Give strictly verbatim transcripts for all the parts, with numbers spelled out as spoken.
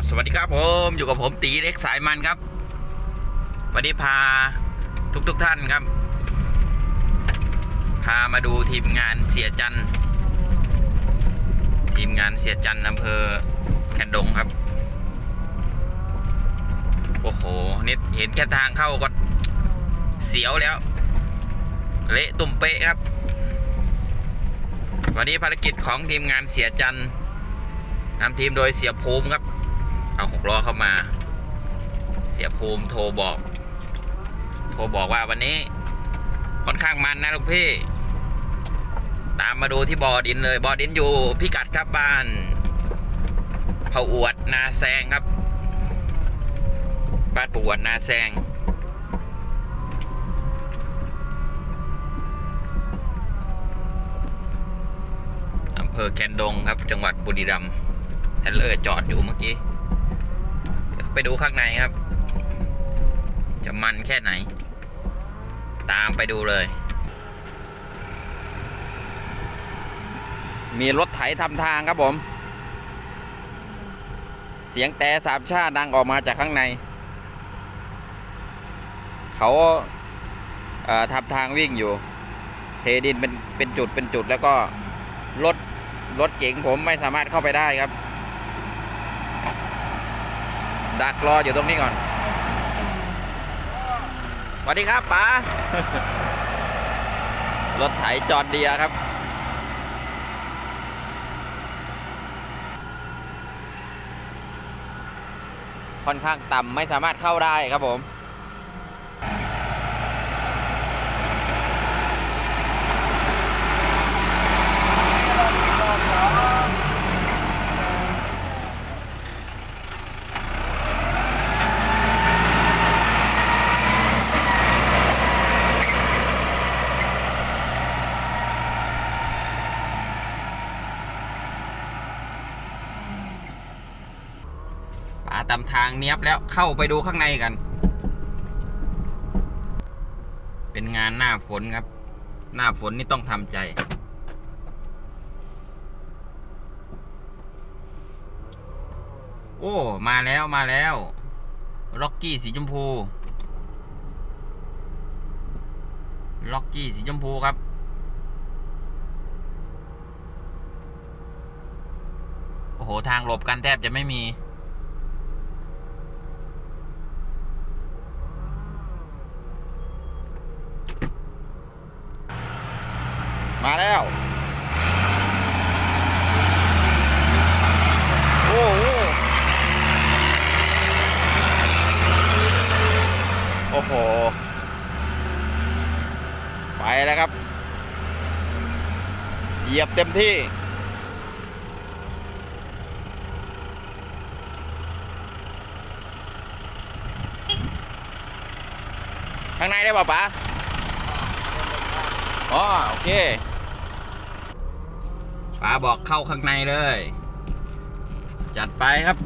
สวัสดีครับผมอยู่กับผมตีเล็กสายมันครับวันนี้พาทุกทุกท่านครับพามาดูทีมงานเสียจันทีมงานเสียจันอำเภอแคนดงครับโอ้โหนี่เห็นแค่ทางเข้าก็เสียวแล้วเละตุ่มเป๊ะครับวันนี้ภารกิจของทีมงานเสียจันนำทีมโดยเสียภูมิครับเอาหกล้อเข้ามาเสียภูมิโทรบอกโทรบอกว่าวันนี้ค่อนข้างมันนะลูกพี่ตามมาดูที่บ่อดินเลยบ่อดินอยู่พิกัดครับบ้านเผาอวดนาแซงครับบ้านปวดนาแซงอำเภอแคนดงครับจังหวัดบุรีรัมย์แทนเลอร์จอดอยู่เมื่อกี้ไปดูข้างในครับจะมันแค่ไหนตามไปดูเลยมีรถไถทำทางครับผมเสียงแต่สามชาติดังออกมาจากข้างในเขาเอ่อทำทางวิ่งอยู่เทดินเป็นเป็นจุดเป็นจุดแล้วก็รถรถเก๋งผมไม่สามารถเข้าไปได้ครับดักรออยู่ตรงนี้ก่อนสวัสดีครับป๋ารถไถจอดเดียครับค่อนข้างต่ำไม่สามารถเข้าได้ครับผมตามทางเนี้ยบแล้วเข้าไปดูข้างในกันเป็นงานหน้าฝนครับหน้าฝนนี่ต้องทำใจโอ้มาแล้วมาแล้วล็อกกี้สีชมพูล็อกกี้สีชมพูครับโอ้โหทางหลบกันแทบจะไม่มีมาแล้วโอ้โหโอ้โหไปแล้วครับเหยียบเต็มที่ข้างในได้ป่ะป๋าอ๋อโอเคป๋าบอกเข้าข้างในเลยจัดไปครับ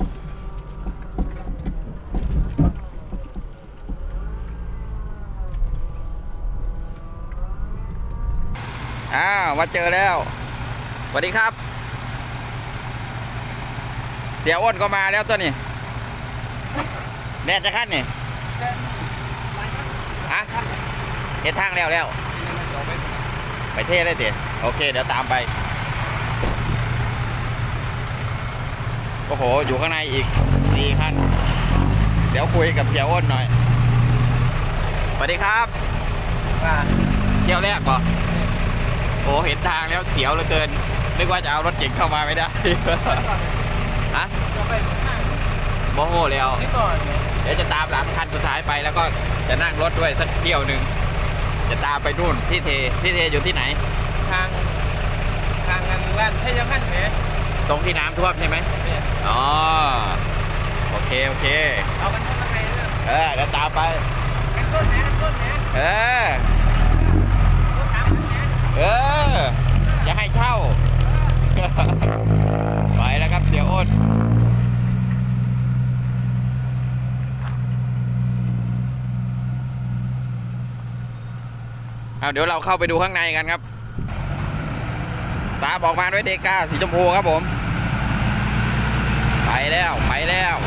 อ้าวมาเจอแล้วสวัสดีครับเสียอ้นก็มาแล้วตัวนี้แน่จะขั้นนี่ฮะเห็นทางแล้วแล้วไปเท่เลยติโอเคเดี๋ยวตามไปโอ้โหอยู่ข้างในอีกสี่คันเดี๋ยวคุยกับเสียอ้นหน่อยสวัสดีครับเที่ยวแรกป่ะโอ้เห็นทางแล้วเสียวเหลือเกินนึกว่าจะเอารถเก๋งเข้ามาไม่ได้ฮะโมโหแล้วเดี๋ยวจะตามหลังคันสุดท้ายไปแล้วก็จะนั่งรถด้วยสักเที่ยวหนึ่งจะตามไปนู่นที่เทที่เทอยู่ที่ไหนทางทางงานแว่นเทยพันธ์เนี่ยตรงที่น้ำท่วมใช่ไหมอ๋อโอเคโอเคเอากันข้างในเลยเออเดี๋ยวตามไปกันต้นแหนต้นแหนเออเอออย่าให้เช่าไปแล้วครับเสียอ้นเอาเดี๋ยวเราเข้าไปดูข้างในกันครับตาบอกมาด้วยเดก้าสีชมพูครับผมไปแล้วไปแล้ว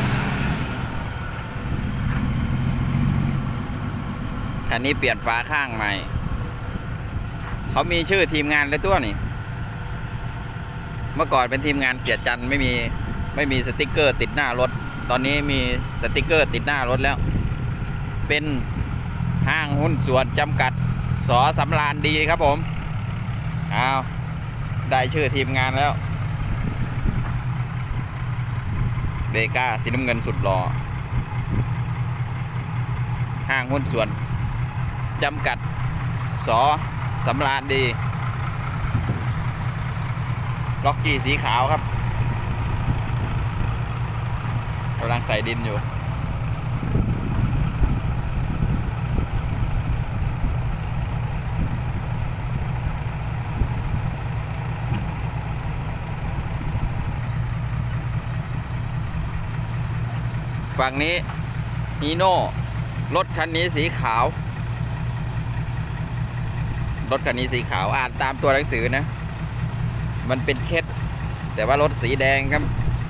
คันนี้เปลี่ยนฝาข้างใหม่เขามีชื่อทีมงานเลยตัวนี่เมื่อก่อนเป็นทีมงานเสียจันไม่มีไม่มีสติกเกอร์ติดหน้ารถตอนนี้มีสติกเกอร์ติดหน้ารถแล้วเป็นห้างหุ้นส่วนจำกัดสอสำราญดีครับผมอ้าวได้ชื่อทีมงานแล้วเบก้าสีน้ำเงินสุดหล่อห้างหุ้นส่วนจำกัดสอสำราญดีล็อกกี้สีขาวครับกำลังใส่ดินอยู่ฝั่งนี้ฮีโน่รถคันนี้สีขาวรถคันนี้สีขาวอ่านตามตัวหนังสือนะมันเป็นเคสแต่ว่ารถสีแดงครับ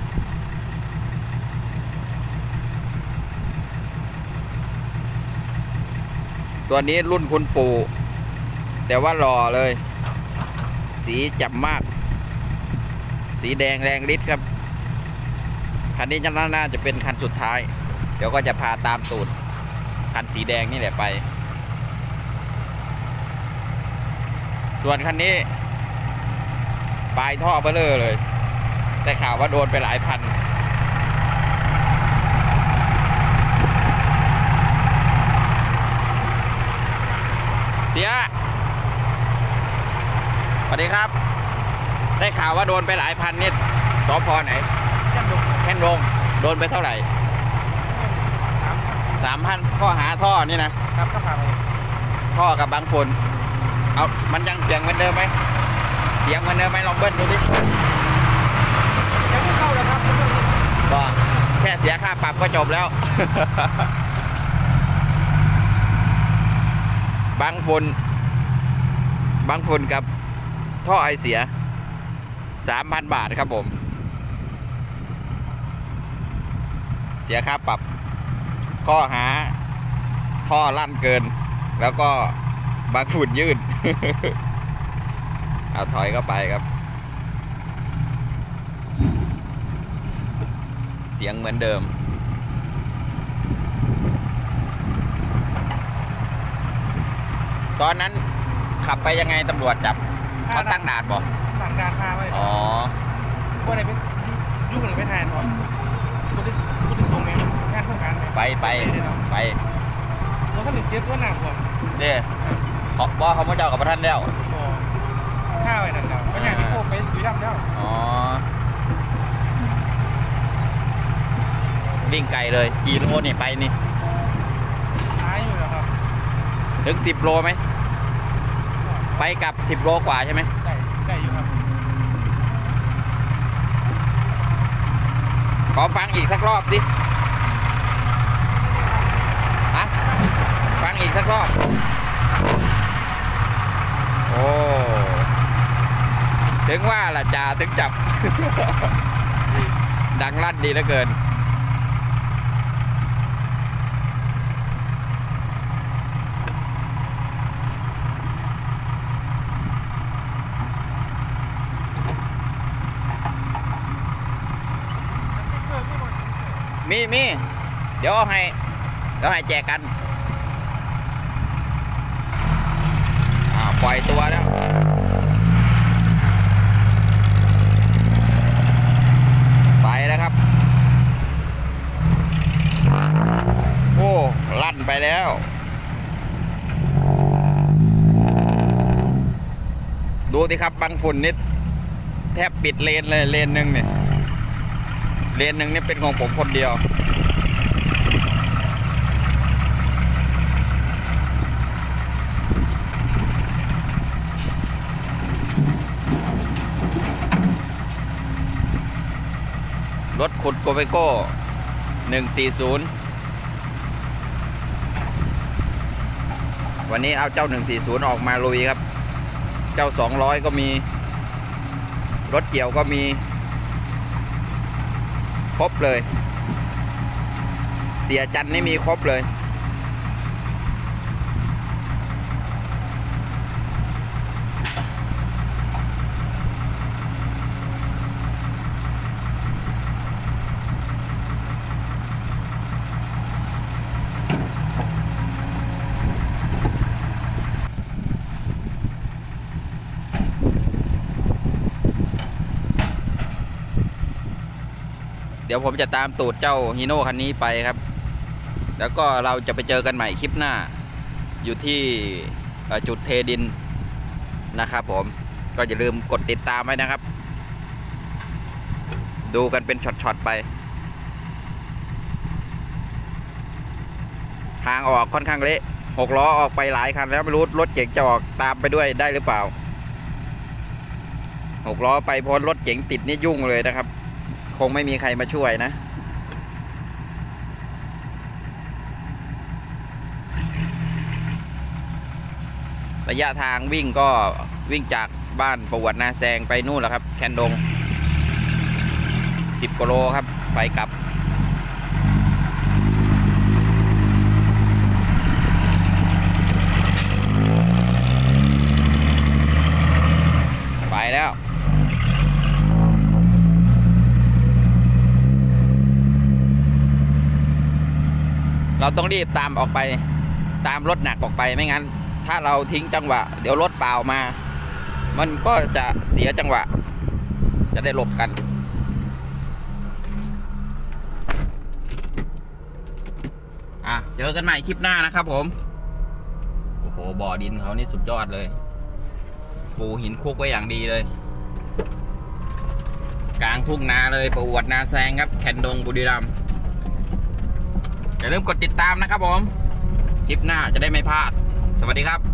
ตัวนี้รุ่นคุณปู่แต่ว่าหล่อเลยสีจับมากสีแดงแรงฤทธิ์ครับคันนี้น่าจะเป็นคันสุดท้ายเดี๋ยวก็จะพาตามตูดคันสีแดงนี่แหละไปส่วนคันนี้ปลายท่อเบลอเลยแต่ข่าวว่าโดนไปหลายพันเสียสวัสดีครับได้ข่าวว่าโดนไปหลายพันนี่สพไหนแค่นรงโดนไปเท่าไหร่สามพันข้อหาท่อนี่นะครับก็พาไปท่อกับบางคนเอามันยังเสียงเหมือนเดิมไหมเสียงเหมือนเดิมไหมลองเบิ้ลดูดิยังไม่เข้าเลยครับก็แค่เสียค่าปรับก็จบแล้ว บางฝุ่นบางฝุ่นกับท่อไอเสียสามพันบาทครับผมเสียค่าปรับข้อหาท่อลั่นเกินแล้วก็บางฝุ่นยื่น เอาถอยเข้าไปครับเสียงเหมือนเดิมตอนนั้นขับไปยังไงตำรวจจับเขาตั้งด่านบ่ตั้งด่านพาไว้อ๋อว่าไหนเป็นยุ่งหรือไม่ทานบ่กูได้กูได้ส่งไงงานโครงการไปไปไปแล้วก็ติดเสียตัวหนักกว่าเด้เขาบอกเขาไม่เจ้ากับพระท่านแล้วข้าวไอ้นั่นแล้วก็อย่างที่พวกไปอยู่ดำแล้วอ๋อวิ่งไกลเลยกี่โลนี่ไปนี่ท้ายอยู่แล้วครับถึงสิบโลไหมไปกลับสิบโลกว่าใช่ไหมได้ได้อยู่ครับขอฟังอีกสักรอบสิฮะฟังอีกสักรอบโอ้ถึงว่าล่ะจ่าถึงจับ ดังลั่นดีเหลือเกินมีมีเดี๋ยวให้เดี๋ยวให้แจกกันปล่อยตัวแล้วไปแล้วครับโอ้ลั่นไปแล้วดูสิครับบางฝุ่นนิดแทบปิดเลนเลยเลนหนึ่งเนี่ยเลนหนึ่งนี่เป็นของผมคนเดียวรถขุดโกเบโก้หนึ่งสี่ศูนย์วันนี้เอาเจ้าหนึ่งสี่ศูนย์ออกมาลุยครับเจ้าสองร้อยก็มีรถเกี่ยวก็มีครบเลยเสียจันนี่มีครบเลยเดี๋ยวผมจะตามตูดเจ้าฮีโน่คันนี้ไปครับแล้วก็เราจะไปเจอกันใหม่คลิปหน้าอยู่ที่จุดเทดินนะครับผมก็อย่าลืมกดติดตามไว้นะครับดูกันเป็นช็อตๆไปทางออกค่อนข้างเละหกล้อออกไปหลายคันแล้วไม่รู้รถเก๋งจะออกตามไปด้วยได้หรือเปล่าหกล้อไปพ้นรถเก๋งติดนี่ยุ่งเลยนะครับคงไม่มีใครมาช่วยนะระยะทางวิ่งก็วิ่งจากบ้านประวัตินาแซงไปนู่นแหละครับแคนดงสิบกิโลครับไปกลับไปแล้วเราต้องรีบตามออกไปตามรถหนักออกไปไม่งั้นถ้าเราทิ้งจังหวะเดี๋ยวรถเปล่ามามันก็จะเสียจังหวะจะได้หลบกันอ่ะเจอกันใหม่คลิปหน้านะครับผมโอ้โหบ่อดินเขานี่สุดยอดเลยปูหินคุกไว้อย่างดีเลยกลางทุ่งนาเลยประวัตินาแซงครับแคนดงบุรีรัมย์อย่าลืมกดติดตามนะครับผมคลิปหน้าจะได้ไม่พลาดสวัสดีครับ